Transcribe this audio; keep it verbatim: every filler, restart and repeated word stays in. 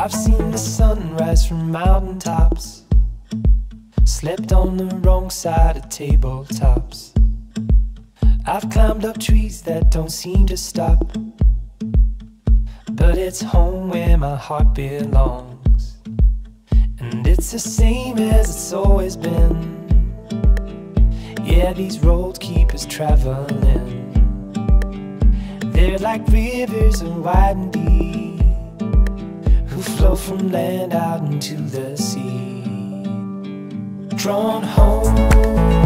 I've seen the sun rise from mountaintops, slept on the wrong side of tabletops. I've climbed up trees that don't seem to stop, but it's home where my heart belongs. And it's the same as it's always been. Yeah, these roads keep us traveling. They're like rivers of wide and deep, who flow from land out into the sea. Drawn home